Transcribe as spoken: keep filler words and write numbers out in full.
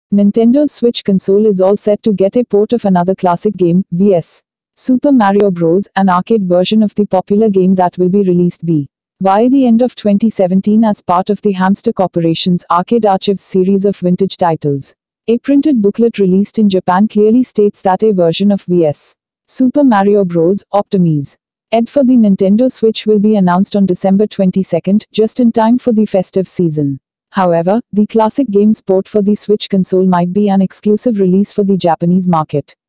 Nintendo's Switch console is all set to get a port of another classic game, V S Super Mario Bros., an arcade version of the popular game that will be released by the end of twenty seventeen as part of the Hamster Corporation's Arcade Archives series of vintage titles. A printed booklet released in Japan clearly states that a version of V S Super Mario Bros. Optimus Ed for the Nintendo Switch will be announced on December twenty-second, just in time for the festive season. However, the classic game's port for the Switch console might be an exclusive release for the Japanese market.